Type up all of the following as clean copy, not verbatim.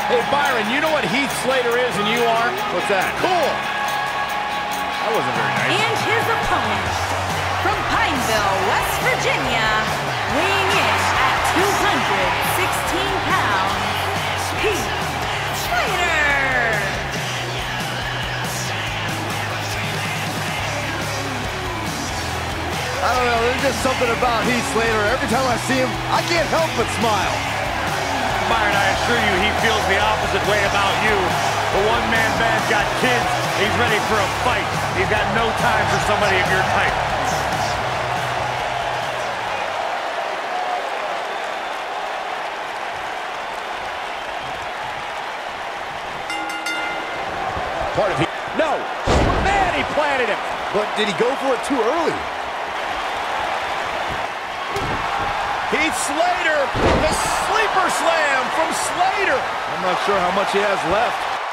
Hey, Byron, you know what Heath Slater is and you are? What's that? Cool. That wasn't very nice. And his opponent, from Pineville, West Virginia, weighing in at 216 pounds, Heath Slater. I don't know, there's just something about Heath Slater. Every time I see him, I can't help but smile. Byron, I assure you he feels the opposite way about you. The one-man band's got kids. He's ready for a fight. He's got no time for somebody of your type. Part of Heath. No. Man, he planted him. But did he go for it too early? Heath Slater, the sleeper slam from Slater. I'm not sure how much he has left.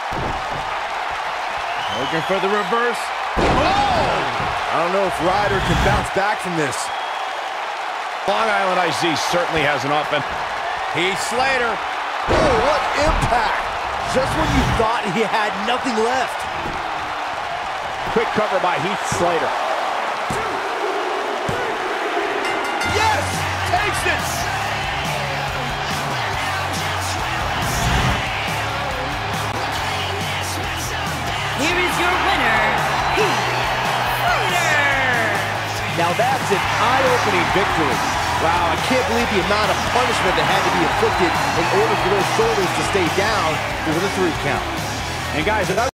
Looking for the reverse. Oh! I don't know if Ryder can bounce back from this. Long Island IZ certainly has an offense. Heath Slater. Oh, what impact! Just when you thought he had nothing left. Quick cover by Heath Slater. Yes! Takes it! Here is your winner, Heath Slater. Now that's an eye-opening victory. Wow, I can't believe the amount of punishment that had to be inflicted in order for those shoulders to stay down for the 3 count. And guys,